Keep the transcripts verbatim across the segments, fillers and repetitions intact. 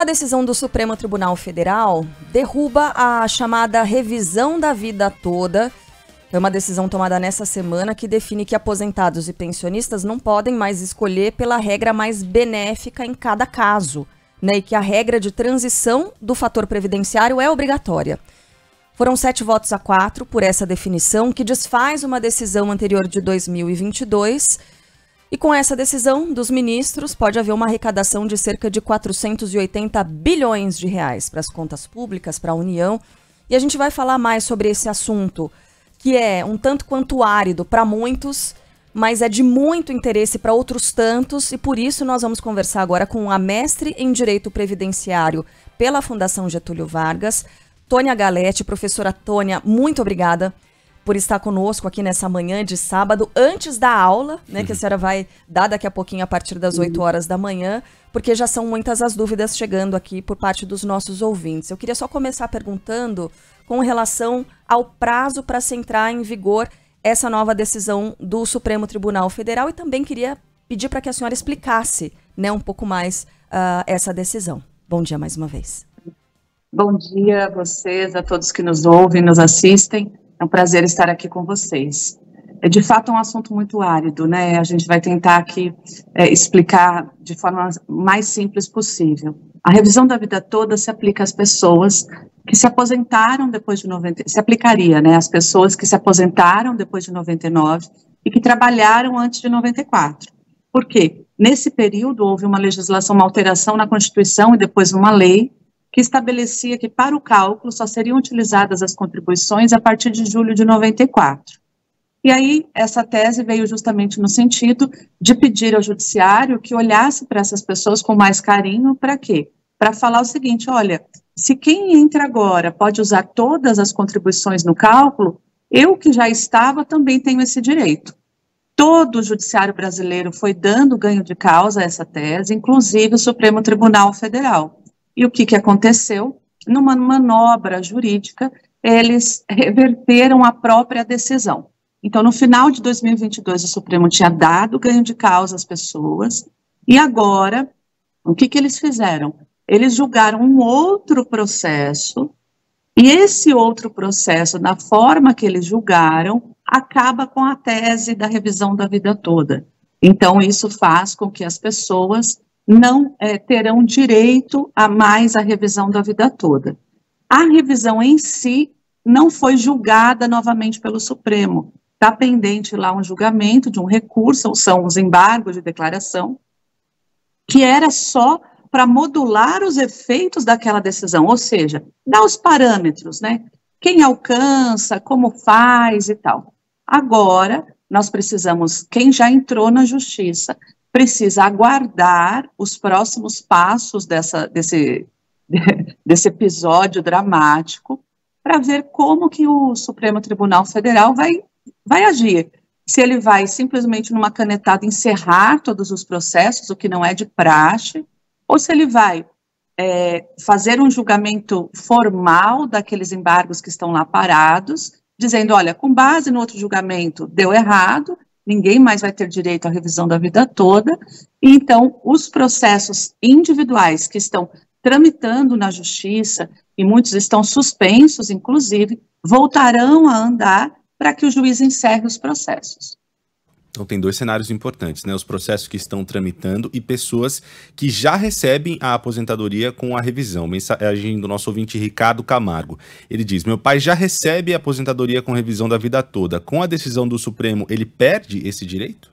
A decisão do Supremo Tribunal Federal derruba a chamada revisão da vida toda. É uma decisão tomada nessa semana que define que aposentados e pensionistas não podem mais escolher pela regra mais benéfica em cada caso, né? E que a regra de transição do fator previdenciário é obrigatória. Foram sete votos a quatro por essa definição, que desfaz uma decisão anterior de dois mil e vinte e dois. E com essa decisão dos ministros, pode haver uma arrecadação de cerca de quatrocentos e oitenta bilhões de reais para as contas públicas, para a União. E a gente vai falar mais sobre esse assunto, que é um tanto quanto árido para muitos, mas é de muito interesse para outros tantos. E por isso nós vamos conversar agora com a mestre em Direito Previdenciário pela Fundação Getúlio Vargas, Tônia Galetti. Professora Tônia, muito obrigada por estar conosco aqui nessa manhã de sábado, antes da aula, né, que a senhora vai dar daqui a pouquinho a partir das oito horas da manhã, porque já são muitas as dúvidas chegando aqui por parte dos nossos ouvintes. Eu queria só começar perguntando com relação ao prazo para se entrar em vigor essa nova decisão do Supremo Tribunal Federal, e também queria pedir para que a senhora explicasse, né, um pouco mais uh, essa decisão. Bom dia mais uma vez. Bom dia a vocês, a todos que nos ouvem, nos assistem. É um prazer estar aqui com vocês. É de fato um assunto muito árido, né? A gente vai tentar aqui é, explicar de forma mais simples possível. A revisão da vida toda se aplica às pessoas que se aposentaram depois de noventa, se aplicaria, né? Às pessoas que se aposentaram depois de noventa e nove e que trabalharam antes de noventa e quatro. Por quê? Nesse período houve uma legislação, uma alteração na Constituição e depois uma lei que estabelecia que para o cálculo só seriam utilizadas as contribuições a partir de julho de noventa e quatro. E aí, essa tese veio justamente no sentido de pedir ao judiciário que olhasse para essas pessoas com mais carinho. Para quê? Para falar o seguinte: olha, se quem entra agora pode usar todas as contribuições no cálculo, eu que já estava também tenho esse direito. Todo o judiciário brasileiro foi dando ganho de causa a essa tese, inclusive o Supremo Tribunal Federal. E o que, que aconteceu? Numa manobra jurídica, eles reverteram a própria decisão. Então, no final de dois mil e vinte e dois, o Supremo tinha dado ganho de causa às pessoas, e agora, o que, que eles fizeram? Eles julgaram um outro processo, e esse outro processo, na forma que eles julgaram, acaba com a tese da revisão da vida toda. Então, isso faz com que as pessoas não é, terão direito a mais a revisão da vida toda. A revisão em si não foi julgada novamente pelo Supremo. Está pendente lá um julgamento de um recurso, ou são os embargos de declaração, que era só para modular os efeitos daquela decisão, ou seja, dar os parâmetros, né? Quem alcança, como faz e tal. Agora, nós precisamos, quem já entrou na justiça, precisa aguardar os próximos passos dessa, desse, desse episódio dramático para ver como que o Supremo Tribunal Federal vai, vai agir. Se ele vai simplesmente numa canetada encerrar todos os processos, o que não é de praxe, ou se ele vai é, fazer um julgamento formal daqueles embargos que estão lá parados, dizendo, olha, com base no outro julgamento deu errado, ninguém mais vai ter direito à revisão da vida toda, e então os processos individuais que estão tramitando na justiça, e muitos estão suspensos, inclusive, voltarão a andar para que o juiz encerre os processos. Então tem dois cenários importantes, né? Os processos que estão tramitando e pessoas que já recebem a aposentadoria com a revisão. Mensagem do nosso ouvinte Ricardo Camargo. Ele diz: meu pai já recebe a aposentadoria com revisão da vida toda. Com a decisão do Supremo, ele perde esse direito?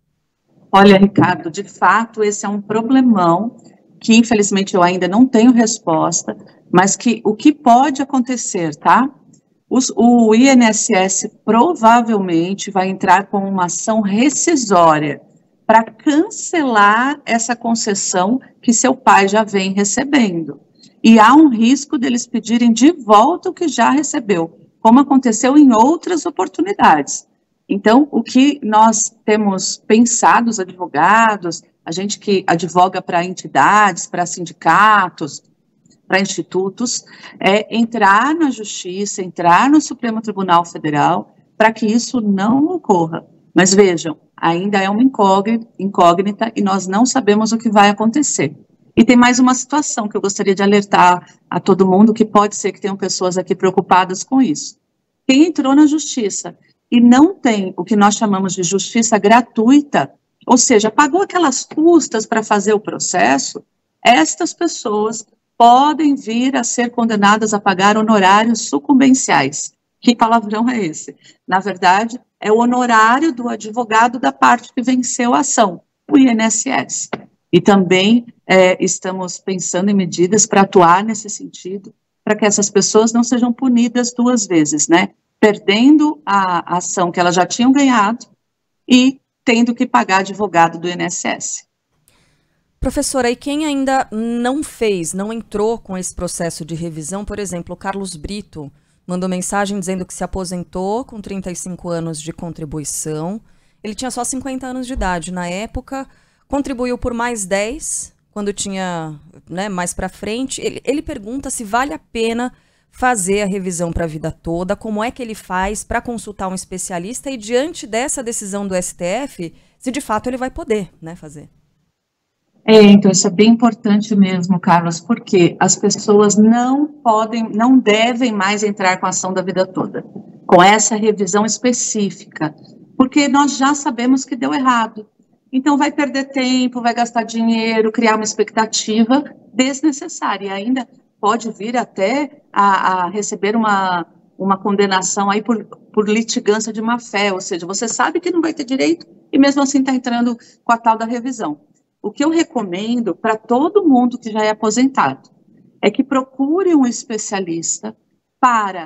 Olha, Ricardo, de fato, esse é um problemão que, infelizmente, eu ainda não tenho resposta, mas que o que pode acontecer, tá? Os, o I N S S provavelmente vai entrar com uma ação rescisória para cancelar essa concessão que seu pai já vem recebendo. E há um risco deles pedirem de volta o que já recebeu, como aconteceu em outras oportunidades. Então, o que nós temos pensado, os advogados, a gente que advoga para entidades, para sindicatos, para institutos, é entrar na justiça, entrar no Supremo Tribunal Federal, para que isso não ocorra. Mas vejam, ainda é uma incógnita, incógnita e nós não sabemos o que vai acontecer. E tem mais uma situação que eu gostaria de alertar a todo mundo, que pode ser que tenham pessoas aqui preocupadas com isso. Quem entrou na justiça e não tem o que nós chamamos de justiça gratuita, ou seja, pagou aquelas custas para fazer o processo, estas pessoas podem vir a ser condenadas a pagar honorários sucumbenciais. Que palavrão é esse? Na verdade, é o honorário do advogado da parte que venceu a ação, o I N S S. E também é, estamos pensando em medidas para atuar nesse sentido, para que essas pessoas não sejam punidas duas vezes, né? Perdendo a ação que elas já tinham ganhado e tendo que pagar advogado do I N S S. Professora, e quem ainda não fez, não entrou com esse processo de revisão, por exemplo, o Carlos Brito mandou mensagem dizendo que se aposentou com trinta e cinco anos de contribuição, ele tinha só cinquenta anos de idade na época, contribuiu por mais dez, quando tinha, né, mais para frente. Ele, ele pergunta se vale a pena fazer a revisão para a vida toda, como é que ele faz para consultar um especialista e, diante dessa decisão do S T F, se de fato ele vai poder, né, fazer. É, então isso é bem importante mesmo, Carlos, porque as pessoas não podem, não devem mais entrar com a ação da vida toda, com essa revisão específica, porque nós já sabemos que deu errado. Então vai perder tempo, vai gastar dinheiro, criar uma expectativa desnecessária, e ainda pode vir até a, a receber uma, uma condenação aí por, por litigância de má fé, ou seja, você sabe que não vai ter direito e mesmo assim está entrando com a tal da revisão. O que eu recomendo para todo mundo que já é aposentado é que procure um especialista para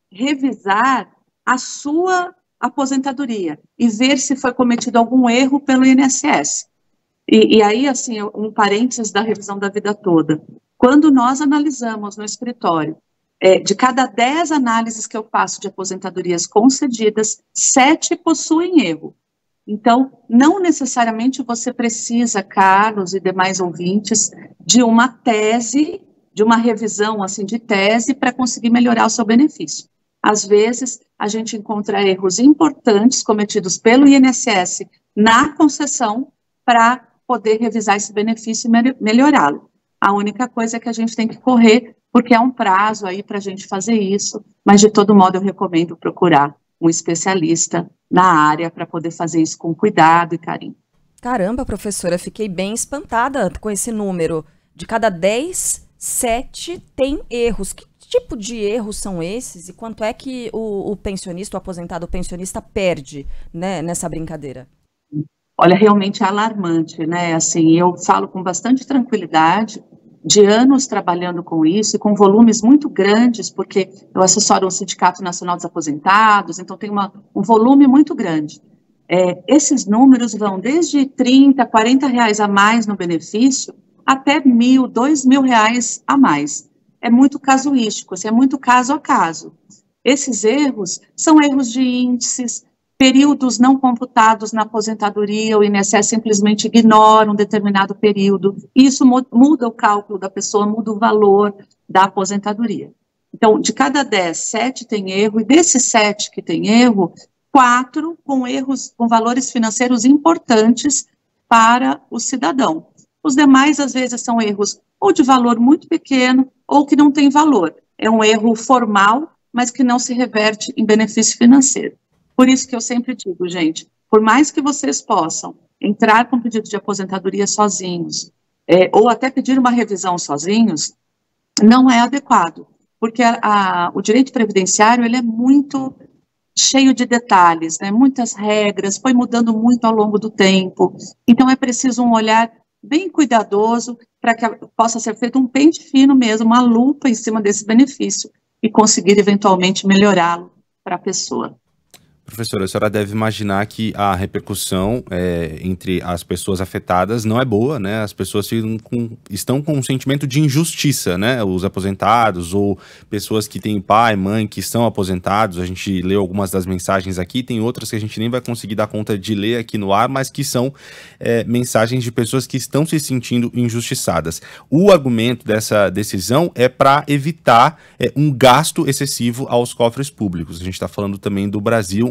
revisar a sua aposentadoria e ver se foi cometido algum erro pelo I N S S. E, e aí, assim, um parênteses da revisão da vida toda. Quando nós analisamos no escritório, é, de cada dez análises que eu faço de aposentadorias concedidas, sete possuem erro. Então, não necessariamente você precisa, Carlos e demais ouvintes, de uma tese, de uma revisão assim de tese para conseguir melhorar o seu benefício. Às vezes, a gente encontra erros importantes cometidos pelo I N S S na concessão para poder revisar esse benefício e melhorá-lo. A única coisa é que a gente tem que correr, porque é um prazo aí para a gente fazer isso, mas de todo modo eu recomendo procurar um especialista na área para poder fazer isso com cuidado e carinho. Caramba, professora, fiquei bem espantada com esse número. De cada dez, sete tem erros. Que tipo de erros são esses e quanto é que o, o pensionista, o aposentado, o pensionista perde, né, nessa brincadeira? Olha, realmente é alarmante, né? Assim, eu falo com bastante tranquilidade, de anos trabalhando com isso e com volumes muito grandes, porque eu assessoro o Sindicato Nacional dos Aposentados, então tem uma, um volume muito grande. É, esses números vão desde trinta, quarenta reais a mais no benefício, até mil, dois mil reais a mais. É muito casuístico, assim, é muito caso a caso. Esses erros são erros de índices, períodos não computados na aposentadoria, o I N S S simplesmente ignora um determinado período, e isso muda o cálculo da pessoa, muda o valor da aposentadoria. Então, de cada dez, sete tem erro, e desses sete que tem erro, quatro com erros, com valores financeiros importantes para o cidadão. Os demais, às vezes, são erros ou de valor muito pequeno, ou que não tem valor. É um erro formal, mas que não se reverte em benefício financeiro. Por isso que eu sempre digo, gente, por mais que vocês possam entrar com pedido de aposentadoria sozinhos, é, ou até pedir uma revisão sozinhos, não é adequado, porque a, a, o direito previdenciário ele é muito cheio de detalhes, né, muitas regras, foi mudando muito ao longo do tempo, então é preciso um olhar bem cuidadoso para que a, possa ser feito um pente fino mesmo, uma lupa em cima desse benefício e conseguir eventualmente melhorá-lo para a pessoa. Professora, a senhora deve imaginar que a repercussão é, entre as pessoas afetadas não é boa, né? As pessoas ficam com, estão com um sentimento de injustiça, né? Os aposentados ou pessoas que têm pai, mãe, que estão aposentados. A gente leu algumas das mensagens aqui, tem outras que a gente nem vai conseguir dar conta de ler aqui no ar, mas que são é, mensagens de pessoas que estão se sentindo injustiçadas. O argumento dessa decisão é para evitar é, um gasto excessivo aos cofres públicos. A gente está falando também do Brasil, um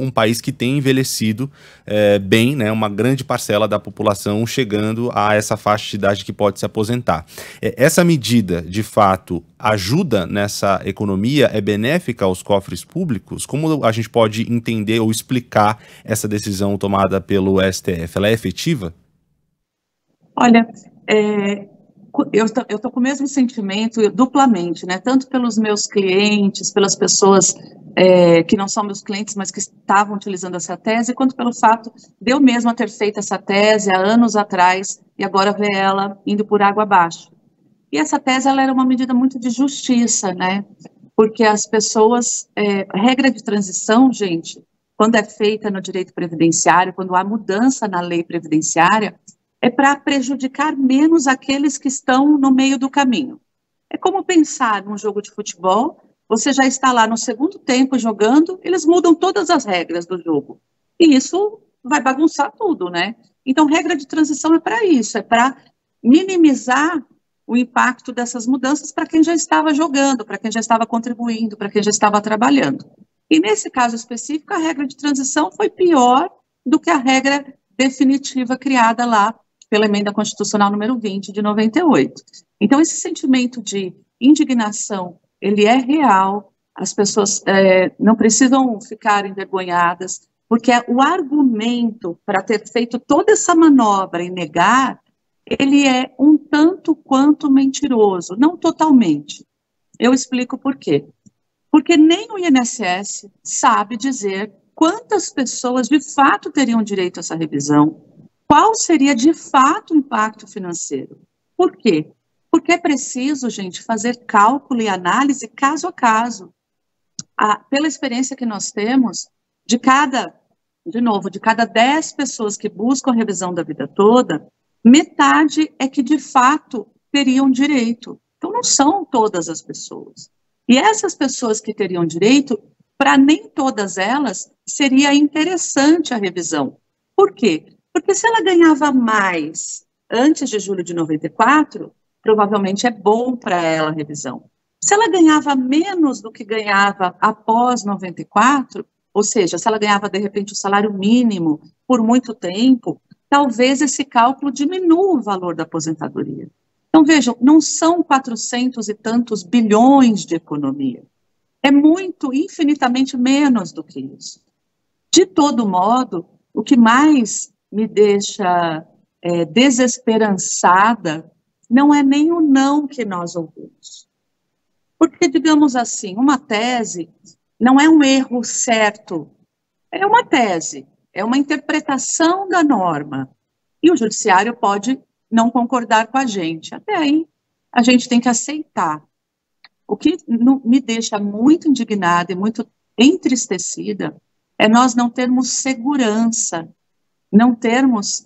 um país que tem envelhecido é, bem, né, uma grande parcela da população chegando a essa faixa de idade que pode se aposentar. É, essa medida, de fato, ajuda nessa economia? É benéfica aos cofres públicos? Como a gente pode entender ou explicar essa decisão tomada pelo S T F? Ela é efetiva? Olha, é, eu estou com o mesmo sentimento duplamente, né? Tanto pelos meus clientes, pelas pessoas é, que não são meus clientes, mas que estavam utilizando essa tese, quanto pelo fato de eu mesma ter feito essa tese há anos atrás e agora ver ela indo por água abaixo. E essa tese, ela era uma medida muito de justiça, né? Porque as pessoas, é, regra de transição, gente, quando é feita no direito previdenciário, quando há mudança na lei previdenciária, é para prejudicar menos aqueles que estão no meio do caminho. É como pensar num jogo de futebol, você já está lá no segundo tempo jogando, eles mudam todas as regras do jogo. E isso vai bagunçar tudo, né? Então, regra de transição é para isso, é para minimizar o impacto dessas mudanças para quem já estava jogando, para quem já estava contribuindo, para quem já estava trabalhando. E nesse caso específico, a regra de transição foi pior do que a regra definitiva criada lá pela emenda constitucional número vinte de noventa e oito. Então, esse sentimento de indignação, ele é real, as pessoas é, não precisam ficar envergonhadas, porque o argumento para ter feito toda essa manobra e negar, ele é um tanto quanto mentiroso, não totalmente. Eu explico por quê. Porque nem o I N S S sabe dizer quantas pessoas de fato teriam direito a essa revisão, qual seria de fato o impacto financeiro. Por quê? Porque é preciso, gente, fazer cálculo e análise caso a caso. A, pela experiência que nós temos, de cada, de novo, de cada dez pessoas que buscam a revisão da vida toda, metade é que de fato teriam direito. Então não são todas as pessoas. E essas pessoas que teriam direito, para nem todas elas, seria interessante a revisão. Por quê? Porque se ela ganhava mais antes de julho de noventa e quatro, provavelmente é bom para ela a revisão. Se ela ganhava menos do que ganhava após noventa e quatro, ou seja, se ela ganhava, de repente, o salário mínimo por muito tempo, talvez esse cálculo diminua o valor da aposentadoria. Então, vejam, não são quatrocentos e tantos bilhões de economia. É muito, infinitamente menos do que isso. De todo modo, o que mais me deixa é, desesperançada não é nem o não que nós ouvimos. Porque, digamos assim, uma tese não é um erro certo, é uma tese, é uma interpretação da norma. E o judiciário pode não concordar com a gente. Até aí, a gente tem que aceitar. O que me deixa muito indignada e muito entristecida é nós não termos segurança, não termos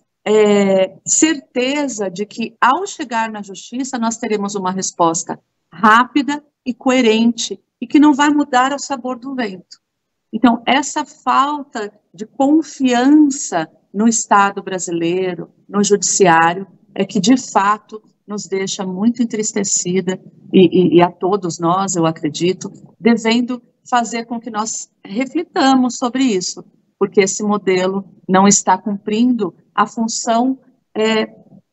é, certeza de que, ao chegar na justiça, nós teremos uma resposta rápida e coerente e que não vai mudar o sabor do vento. Então, essa falta de confiança no Estado brasileiro, no judiciário, é que, de fato, nos deixa muito entristecida e, e, e a todos nós, eu acredito, devendo fazer com que nós reflitamos sobre isso, porque esse modelo não está cumprindo a função é,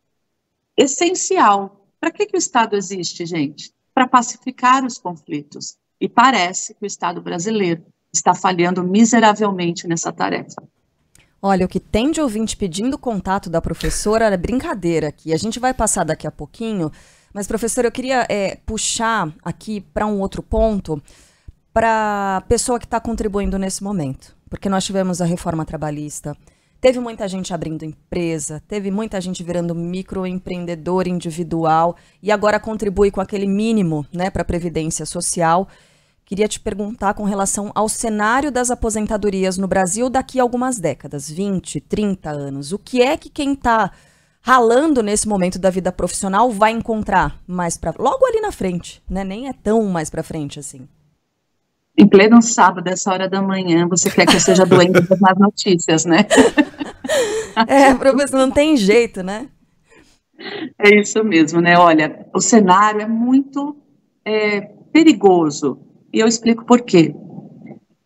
essencial. Para que, que o Estado existe, gente? Para pacificar os conflitos. E parece que o Estado brasileiro está falhando miseravelmente nessa tarefa. Olha, o que tem de ouvinte pedindo contato da professora é brincadeira aqui. A gente vai passar daqui a pouquinho, mas, professora, eu queria é, puxar aqui para um outro ponto, para a pessoa que está contribuindo nesse momento. Porque nós tivemos a reforma trabalhista, teve muita gente abrindo empresa, teve muita gente virando microempreendedor individual e agora contribui com aquele mínimo, né, para a Previdência Social. Queria te perguntar com relação ao cenário das aposentadorias no Brasil daqui a algumas décadas, vinte, trinta anos. O que é que quem está ralando nesse momento da vida profissional vai encontrar mais para logo ali na frente, né? Nem é tão mais para frente assim. Em pleno sábado, essa hora da manhã, você quer que eu seja doente nas notícias, né? É, professor, não tem jeito, né? É isso mesmo, né? Olha, o cenário é muito é, perigoso. E eu explico por quê.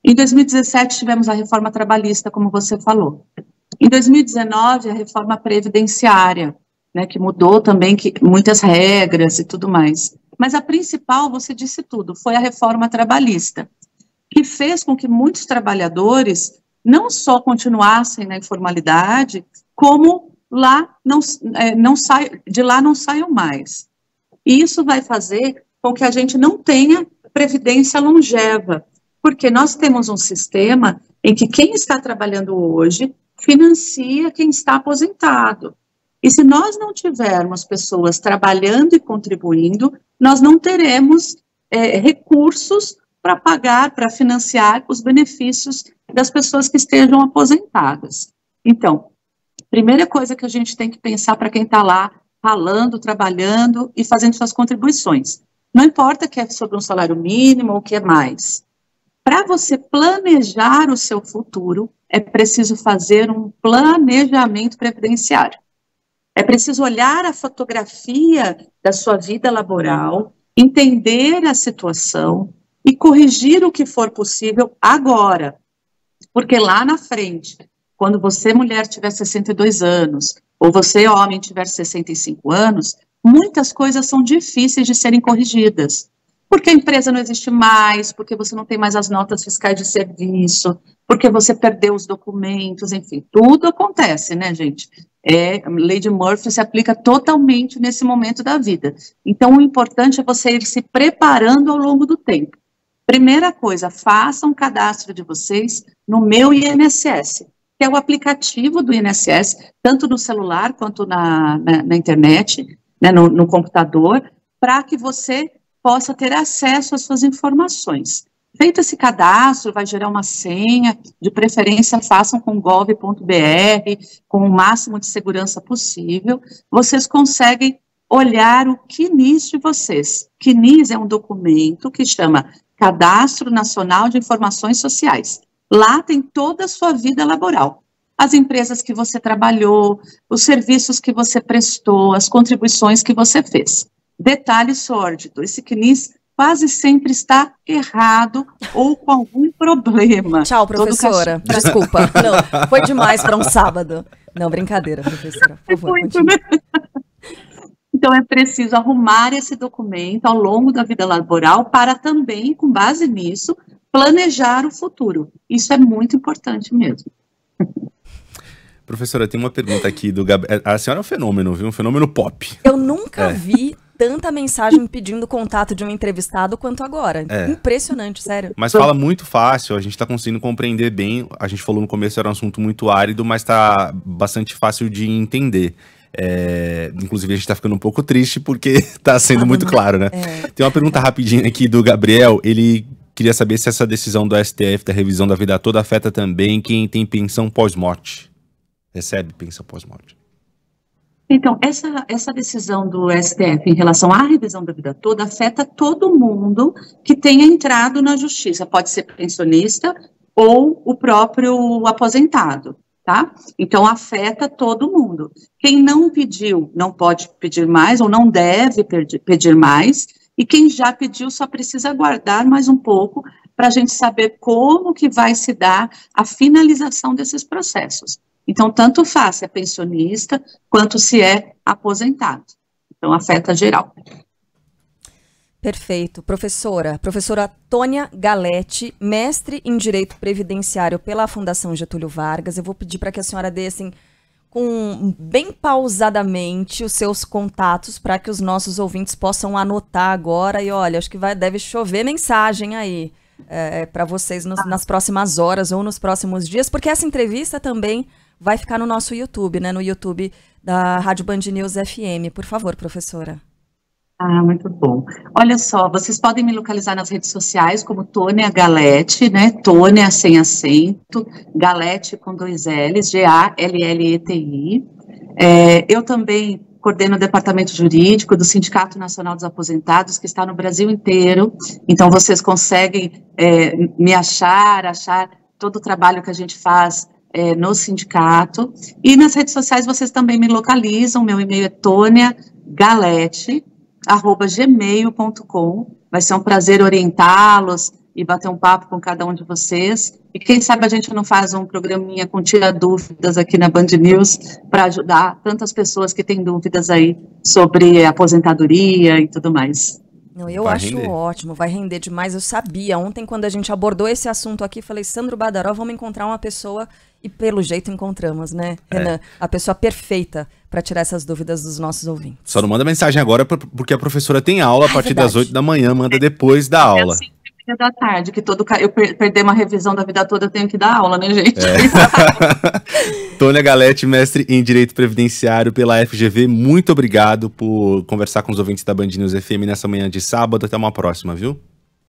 Em dois mil e dezessete, tivemos a reforma trabalhista, como você falou. Em dois mil e dezenove, a reforma previdenciária, né, que mudou também que, muitas regras e tudo mais. Mas a principal, você disse tudo, foi a reforma trabalhista, que fez com que muitos trabalhadores não só continuassem na informalidade, como lá não, é, não sai, de lá não saiam mais. E isso vai fazer com que a gente não tenha previdência longeva, porque nós temos um sistema em que quem está trabalhando hoje financia quem está aposentado. E se nós não tivermos pessoas trabalhando e contribuindo, nós não teremos é, recursos para pagar, para financiar os benefícios das pessoas que estejam aposentadas. Então, primeira coisa que a gente tem que pensar para quem está lá, ralando, trabalhando e fazendo suas contribuições. Não importa que é sobre um salário mínimo ou que é mais. Para você planejar o seu futuro, é preciso fazer um planejamento previdenciário. É preciso olhar a fotografia da sua vida laboral, entender a situação e corrigir o que for possível agora. Porque lá na frente, quando você, mulher, tiver sessenta e dois anos, ou você, homem, tiver sessenta e cinco anos, muitas coisas são difíceis de serem corrigidas. Porque a empresa não existe mais, porque você não tem mais as notas fiscais de serviço, porque você perdeu os documentos, enfim, tudo acontece, né, gente? É, a lei de Murphy se aplica totalmente nesse momento da vida. Então, o importante é você ir se preparando ao longo do tempo. Primeira coisa, façam um cadastro de vocês no Meu I N S S, que é o aplicativo do I N S S, tanto no celular quanto na, na, na internet, né, no, no computador, para que você possa ter acesso às suas informações. Feito esse cadastro, vai gerar uma senha, de preferência façam com gov ponto br, com o máximo de segurança possível, vocês conseguem olhar o Q N I S de vocês. Q N I S é um documento que chama Cadastro Nacional de Informações Sociais. Lá tem toda a sua vida laboral. As empresas que você trabalhou, os serviços que você prestou, as contribuições que você fez. Detalhe sórdido, esse Q N I S quase sempre está errado ou com algum problema. Tchau, professora. Desculpa. Não, foi demais para um sábado. Não, brincadeira, professora. Por favor, muito, né? Então, é preciso arrumar esse documento ao longo da vida laboral para também, com base nisso, planejar o futuro. Isso é muito importante mesmo. Professora, tem uma pergunta aqui do Gabriel. A senhora é um fenômeno, viu? Um fenômeno pop. Eu nunca é. vi tanta mensagem pedindo contato de um entrevistado quanto agora. É. Impressionante, sério. Mas fala muito fácil, a gente tá conseguindo compreender bem. A gente falou no começo, era um assunto muito árido, mas tá bastante fácil de entender. É, inclusive a gente tá ficando um pouco triste porque tá sendo ah, muito não. claro, né? É. Tem uma pergunta rapidinha aqui do Gabriel, ele queria saber se essa decisão do S T F da revisão da vida toda afeta também quem tem pensão pós-morte. Recebe pensão pós-morte. Então, essa, essa decisão do S T F em relação à revisão da vida toda afeta todo mundo que tenha entrado na justiça, pode ser pensionista ou o próprio aposentado, tá? Então, afeta todo mundo. Quem não pediu, não pode pedir mais ou não deve pedir, pedir mais, e quem já pediu só precisa aguardar mais um pouco para a gente saber como que vai se dar a finalização desses processos. Então, tanto faz se é pensionista, quanto se é aposentado. Então, afeta geral. Perfeito. Professora, professora Tônia Galete, mestre em Direito Previdenciário pela Fundação Getúlio Vargas. Eu vou pedir para que a senhora dê, assim, com, bem pausadamente os seus contatos para que os nossos ouvintes possam anotar agora. E, olha, acho que vai, deve chover mensagem aí é, para vocês nos, nas próximas horas ou nos próximos dias, porque essa entrevista também vai ficar no nosso YouTube, né? No YouTube da Rádio Band News F M. Por favor, professora. Ah, muito bom. Olha só, vocês podem me localizar nas redes sociais como Tônia Galete, né? Tônia sem acento, Galete com dois L's, G A L L E T I. É, eu também coordeno o departamento jurídico do Sindicato Nacional dos Aposentados, que está no Brasil inteiro. Então, vocês conseguem é, me achar, achar todo o trabalho que a gente faz É, no sindicato, e nas redes sociais vocês também me localizam, meu e-mail é tonia galete arroba gmail ponto com, vai ser um prazer orientá-los, e bater um papo com cada um de vocês. E quem sabe a gente não faz um programinha com Tira Dúvidas aqui na Band News para ajudar tantas pessoas que têm dúvidas aí sobre aposentadoria e tudo mais. Não, eu vai acho render. Ótimo, vai render demais. Eu sabia, ontem quando a gente abordou esse assunto aqui, falei, Sandro Badaró, vamos encontrar uma pessoa, e pelo jeito encontramos, né, Renan? É. A pessoa perfeita para tirar essas dúvidas dos nossos ouvintes. Só não manda mensagem agora, porque a professora tem aula a partir é das oito da manhã, manda depois da aula. É assim, da tarde, que todo eu per perder uma revisão da vida toda, eu tenho que dar aula, né, gente? É. Tônia Galete, mestre em Direito Previdenciário pela F G V, muito obrigado por conversar com os ouvintes da Band News F M nessa manhã de sábado. Até uma próxima, viu?